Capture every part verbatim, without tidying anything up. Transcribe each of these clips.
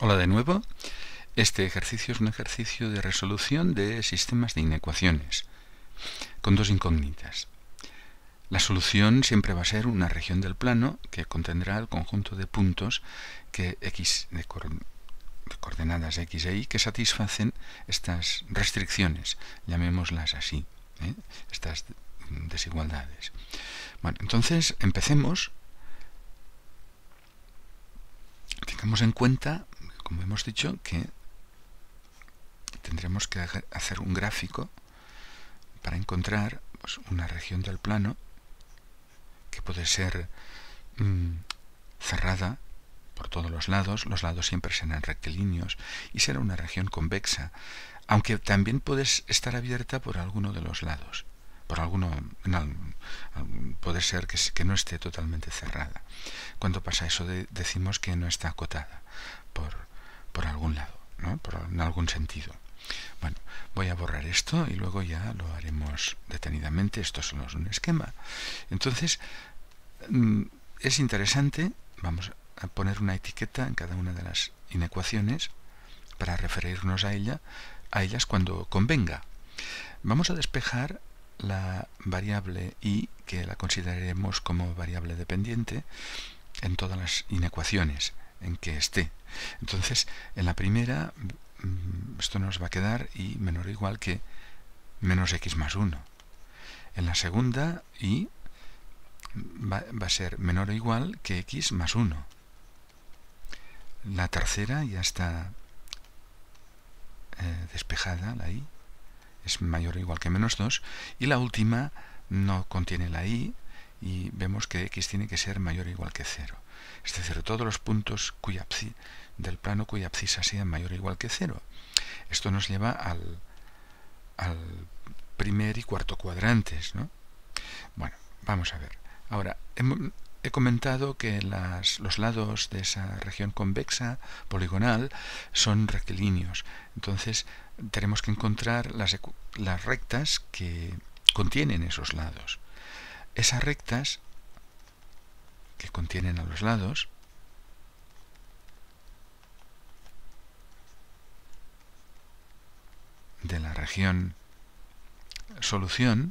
Hola de nuevo. Este ejercicio es un ejercicio de resolución de sistemas de inecuaciones con dos incógnitas. La solución siempre va a ser una región del plano que contendrá el conjunto de puntos que x de, co de coordenadas x e y que satisfacen estas restricciones, llamémoslas así, ¿eh? estas desigualdades. Bueno, entonces empecemos. Tengamos en cuenta, como hemos dicho, que tendremos que hacer un gráfico para encontrar pues, una región del plano que puede ser mmm, cerrada por todos los lados. Los lados siempre serán rectilíneos y será una región convexa, aunque también puede estar abierta por alguno de los lados. Por alguno, no, puede ser que, que no esté totalmente cerrada. Cuando pasa eso de, decimos que no está acotada por, por algún lado, ¿no? Por, en algún sentido. Bueno, voy a borrar esto y luego ya lo haremos detenidamente. Esto solo es un esquema. Entonces, es interesante, vamos a poner una etiqueta en cada una de las inecuaciones para referirnos a, ella, a ellas cuando convenga. Vamos a despejar la variable y, que la consideraremos como variable dependiente en todas las inecuaciones en que esté. Entonces, en la primera, esto nos va a quedar y menor o igual que menos x más uno. En la segunda, y va, va a ser menor o igual que x más uno. La tercera ya está eh, despejada, la y, es mayor o igual que menos dos. Y la última no contiene la y, y vemos que x tiene que ser mayor o igual que cero. Es decir, todos los puntos cuya del plano cuya abscisa sea mayor o igual que cero. Esto nos lleva al, al primer y cuarto cuadrantes, ¿no? Bueno, vamos a ver. Ahora, he, he comentado que las, los lados de esa región convexa, poligonal, son rectilíneos. Entonces, tenemos que encontrar las, las rectas que contienen esos lados. Esas rectas que contienen a los lados de la región solución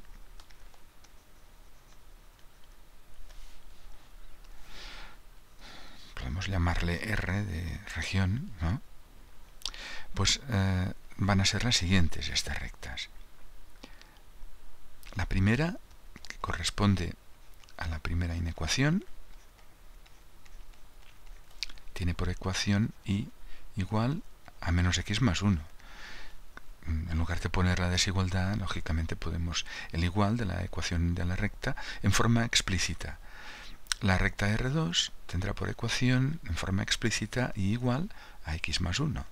podemos llamarle R de región, ¿no? Pues eh, van a ser las siguientes estas rectas. La primera, que corresponde a la primera inecuación, tiene por ecuación y igual a menos x más uno. En lugar de poner la desigualdad, lógicamente podemos el igual de la ecuación de la recta en forma explícita. La recta R dos tendrá por ecuación en forma explícita y igual a x más uno.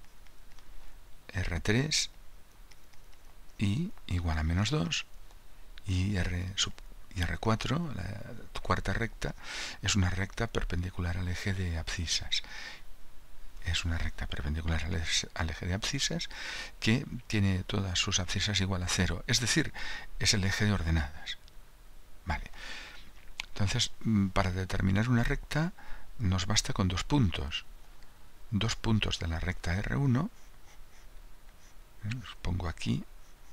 R tres y igual a menos dos. Y R, sub, y R cuatro, la cuarta recta, es una recta perpendicular al eje de abscisas. Es una recta perpendicular al eje de abscisas que tiene todas sus abscisas igual a cero. Es decir, es el eje de ordenadas. Vale. Entonces, para determinar una recta, nos basta con dos puntos. Dos puntos de la recta R uno. Los pongo aquí.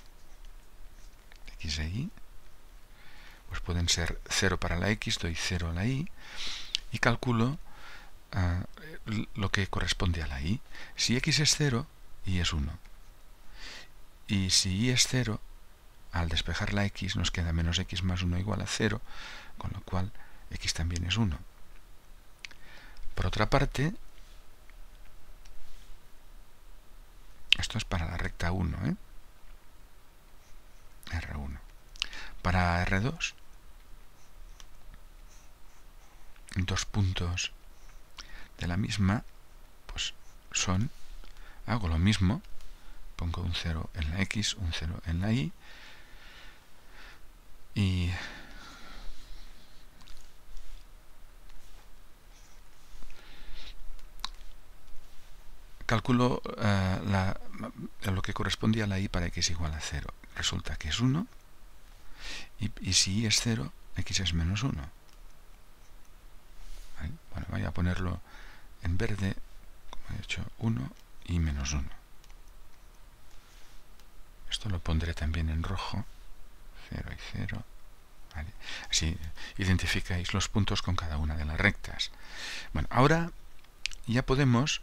X e y. Pues pueden ser cero para la x, doy cero a la y. Y calculo Uh, lo que corresponde a la y. Si x es cero, y es uno. Y si y es cero, al despejar la x nos queda menos x más uno igual a cero, con lo cual x también es uno. Por otra parte, esto es para la recta uno, ¿eh? R uno. Para R dos, dos puntos de la misma, pues son, hago lo mismo, pongo un cero en la x, un cero en la y, y calculo uh, la, lo que corresponde a la y para x igual a cero. Resulta que es uno, y, y si y es cero, x es menos uno. ¿Vale? Bueno, voy a ponerlo en verde, como he hecho uno y menos uno. Esto lo pondré también en rojo, cero y cero. ¿Vale? Así identificáis los puntos con cada una de las rectas. Bueno, ahora ya podemos,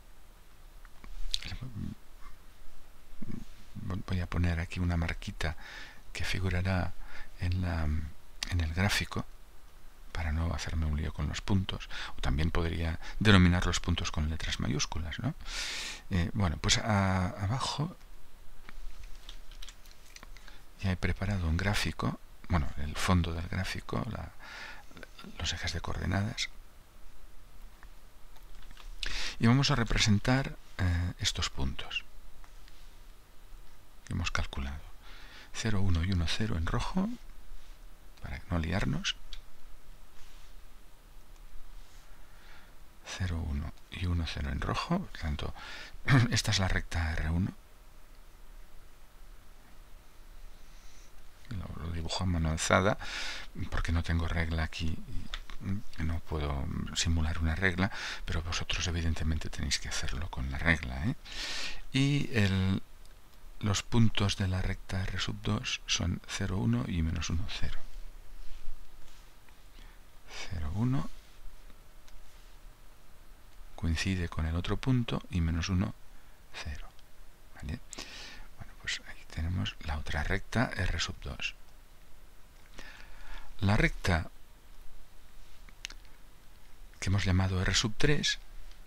voy a poner aquí una marquita que figurará en, la, en el gráfico para no hacerme un lío con los puntos, o también podría denominar los puntos con letras mayúsculas, ¿no? Eh, bueno, pues a, abajo ya he preparado un gráfico, bueno, el fondo del gráfico, la, los ejes de coordenadas, y vamos a representar eh, estos puntos que hemos calculado. cero, uno y uno, cero en rojo, para no liarnos. cero, uno y uno, cero en rojo, por tanto, esta es la recta R uno. Lo, lo dibujo a mano alzada porque no tengo regla aquí, no puedo simular una regla, pero vosotros evidentemente tenéis que hacerlo con la regla, ¿eh? Y el, los puntos de la recta R sub dos son cero, uno y menos uno, cero. cero, uno coincide con el otro punto y menos uno, cero. ¿Vale? Bueno, pues ahí tenemos la otra recta R sub dos. La recta que hemos llamado R sub tres,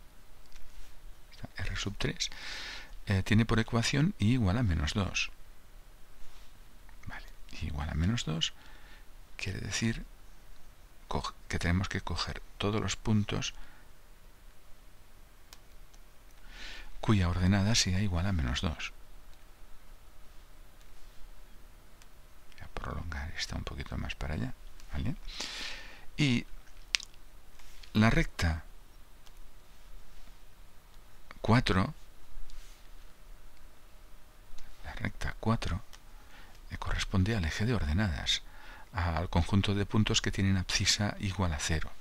R sub tres, eh, tiene por ecuación y igual a menos dos. Vale, y igual a menos dos quiere decir que tenemos que coger todos los puntos cuya ordenada sea igual a menos dos. Voy a prolongar esta un poquito más para allá, ¿vale? Y la recta cuatro, la recta cuatro eh, corresponde al eje de ordenadas, al conjunto de puntos que tienen abscisa igual a cero.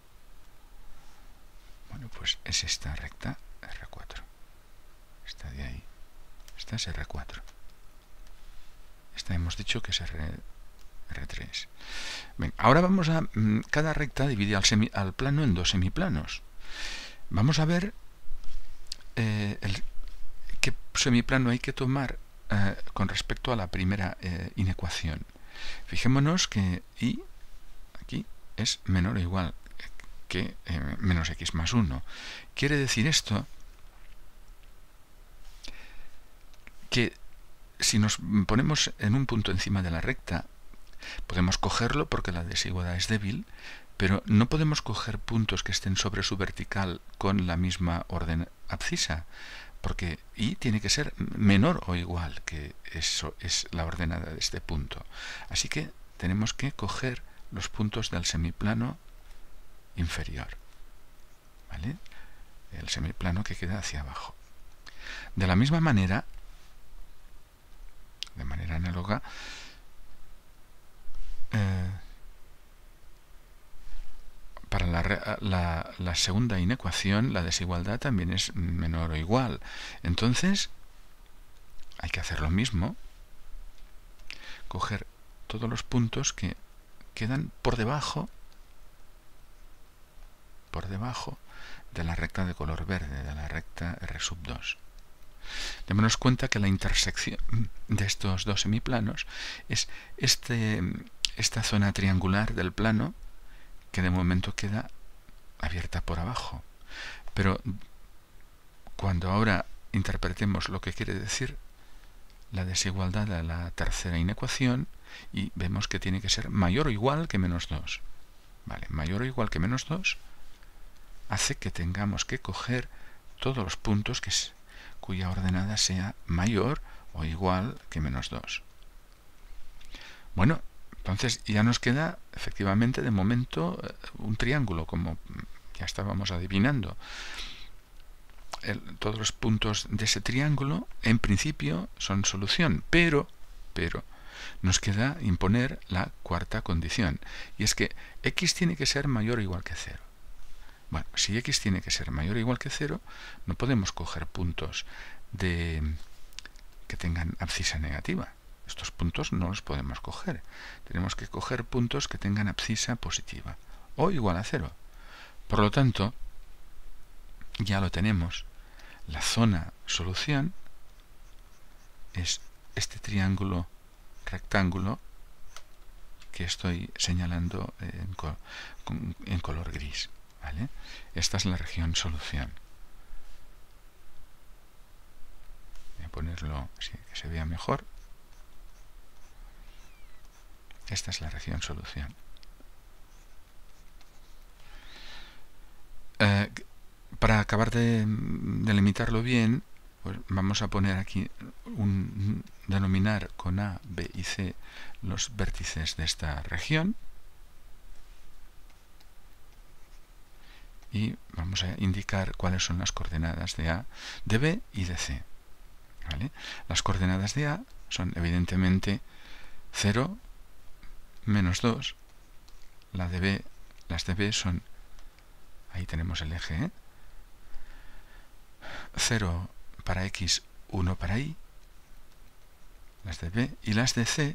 Bueno, pues es esta recta R cuatro. Esta de ahí. Esta es R cuatro. Esta hemos dicho que es R, R3. Bien, ahora vamos a... Cada recta divide al, semi, al plano en dos semiplanos. Vamos a ver eh, el, qué semiplano hay que tomar eh, con respecto a la primera eh, inecuación. Fijémonos que y aquí es menor o igual que eh, menos x más uno. Quiere decir esto que si nos ponemos en un punto encima de la recta, podemos cogerlo porque la desigualdad es débil, pero no podemos coger puntos que estén sobre su vertical con la misma orden abscisa, porque y tiene que ser menor o igual que eso es la ordenada de este punto. Así que tenemos que coger los puntos del semiplano inferior, ¿vale? El semiplano que queda hacia abajo. De la misma manera, de manera análoga, eh, para la, la, la segunda inecuación, la desigualdad también es menor o igual. Entonces, hay que hacer lo mismo, coger todos los puntos que quedan por debajo, por debajo de la recta de color verde, de la recta R sub dos. Démonos cuenta que la intersección de estos dos semiplanos es este, esta zona triangular del plano que de momento queda abierta por abajo. Pero cuando ahora interpretemos lo que quiere decir la desigualdad de la tercera inecuación, y vemos que tiene que ser mayor o igual que menos dos. Vale, mayor o igual que menos dos hace que tengamos que coger todos los puntos que es, cuya ordenada sea mayor o igual que menos dos. Bueno, entonces ya nos queda efectivamente de momento un triángulo, como ya estábamos adivinando. El, todos los puntos de ese triángulo en principio son solución, pero, pero nos queda imponer la cuarta condición, y es que x tiene que ser mayor o igual que cero. Bueno, si x tiene que ser mayor o igual que cero, no podemos coger puntos de que tengan abscisa negativa. Estos puntos no los podemos coger. Tenemos que coger puntos que tengan abscisa positiva o igual a cero. Por lo tanto, ya lo tenemos. La zona solución es este triángulo rectángulo que estoy señalando en, co en color gris, ¿vale? Esta es la región solución. Voy a ponerlo así que se vea mejor. Esta es la región solución. Eh, para acabar de delimitarlo bien, pues vamos a poner aquí un denominar con A, B y C los vértices de esta región y vamos a indicar cuáles son las coordenadas de A, de B y de C, ¿vale? Las coordenadas de A son evidentemente cero, menos dos. La de B, las de B son, ahí tenemos el eje, ¿eh? cero para X, uno para Y, las de B, y las de C,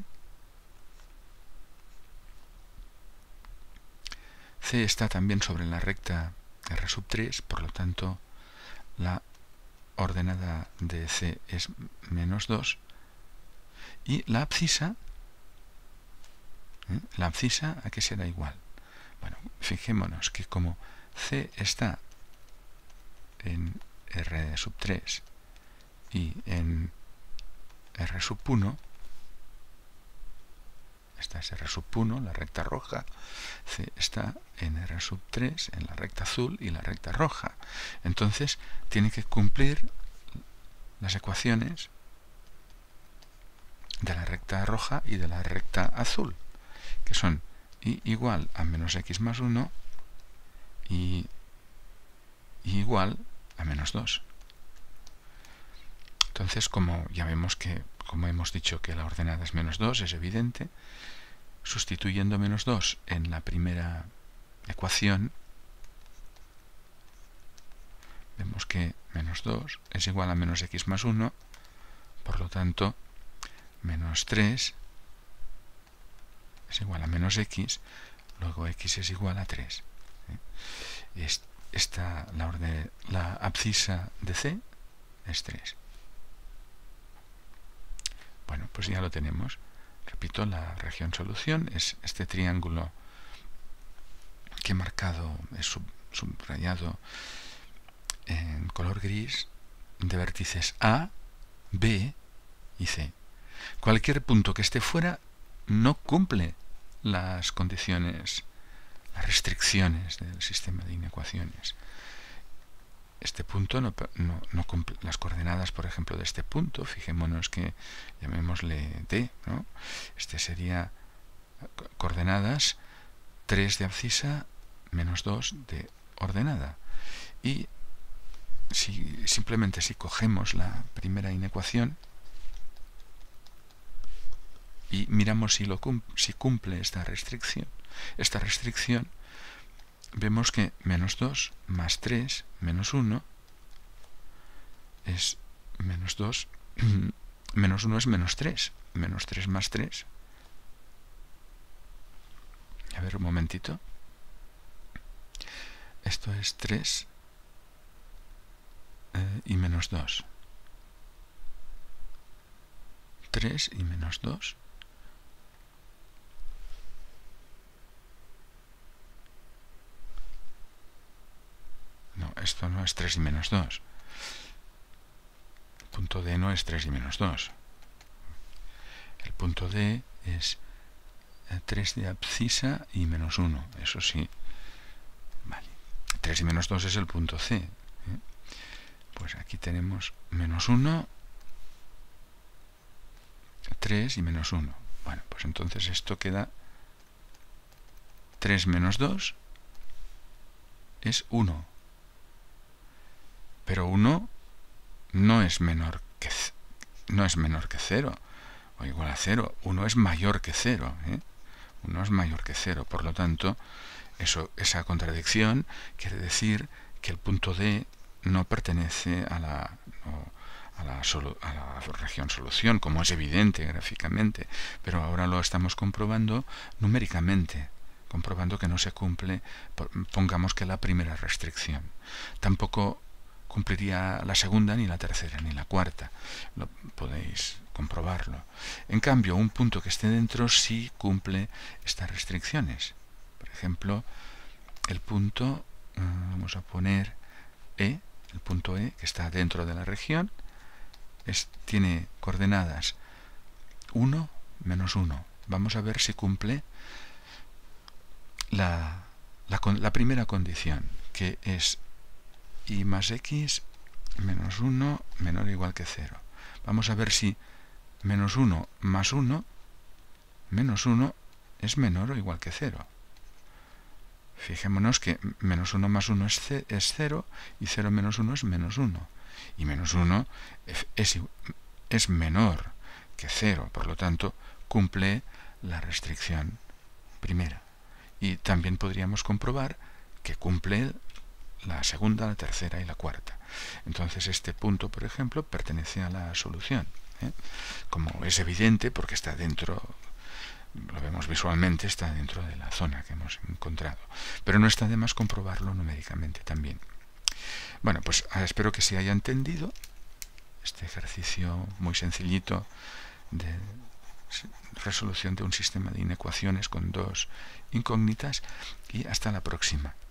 C está también sobre la recta R sub tres, por lo tanto la ordenada de C es menos dos, y la abscisa, ¿eh? la abscisa, ¿a qué será igual? Bueno, fijémonos que como C está en R sub tres y en R sub uno, esta es R sub uno, la recta roja, C está en R sub tres, en la recta azul y la recta roja. Entonces tiene que cumplir las ecuaciones de la recta roja y de la recta azul, que son y igual a menos x más uno y, y igual a menos dos. Entonces, como ya vemos que, como hemos dicho que la ordenada es menos dos, es evidente, sustituyendo menos dos en la primera ecuación, vemos que menos dos es igual a menos x más uno, por lo tanto, menos tres es igual a menos x, luego x es igual a tres. ¿eh? Esta, la, orden, la abscisa de C es tres. Bueno, pues ya lo tenemos. Repito, la región solución es este triángulo que he marcado, es sub, subrayado en color gris, de vértices A, B y C. Cualquier punto que esté fuera no cumple las condiciones, las restricciones del sistema de inecuaciones. Este punto no, no, no cumple las coordenadas, por ejemplo, de este punto. Fijémonos que llamémosle D, ¿no? Este sería coordenadas tres de abscisa menos dos de ordenada. Y si, simplemente si cogemos la primera inecuación y miramos si, lo, si cumple esta restricción, esta restricción, vemos que menos dos más tres menos uno es menos dos, menos uno es menos tres, menos tres más tres. A ver, un momentito. Esto es tres eh, y menos dos. tres y menos dos. No, esto no es tres y menos dos. El punto D no es tres y menos dos. El punto D es tres de abscisa y menos uno. Eso sí. Vale. tres y menos dos es el punto C. ¿eh? Pues aquí tenemos menos uno, tres y menos uno. Bueno, pues entonces esto queda tres menos dos es uno. Pero uno no es menor que no es menor que cero o igual a cero. uno es mayor que cero. ¿eh? uno es mayor que cero. Por lo tanto, Eso, esa contradicción quiere decir que el punto D no pertenece a la, no, a la, solu, a la región solución, como es evidente gráficamente, pero ahora lo estamos comprobando numéricamente, comprobando que no se cumple, pongamos que la primera restricción. Tampoco cumpliría la segunda, ni la tercera, ni la cuarta. Lo, podéis comprobarlo. En cambio, un punto que esté dentro sí cumple estas restricciones. Por ejemplo, el punto, vamos a poner E, el punto E, que está dentro de la región, es, tiene coordenadas uno, menos uno. Vamos a ver si cumple la, la, la primera condición, que es y más x menos uno menor o igual que cero. Vamos a ver si menos uno más uno menos uno es menor o igual que cero. Fijémonos que menos uno más uno es cero y cero menos uno es menos uno. Y menos uno es, es menor que cero, por lo tanto cumple la restricción primera. Y también podríamos comprobar que cumple la segunda, la tercera y la cuarta. Entonces este punto, por ejemplo, pertenece a la solución, ¿eh? Como es evidente porque está dentro, lo vemos visualmente, está dentro de la zona que hemos encontrado. Pero no está de más comprobarlo numéricamente también. Bueno, pues espero que se haya entendido este ejercicio muy sencillito de resolución de un sistema de inecuaciones con dos incógnitas, y hasta la próxima.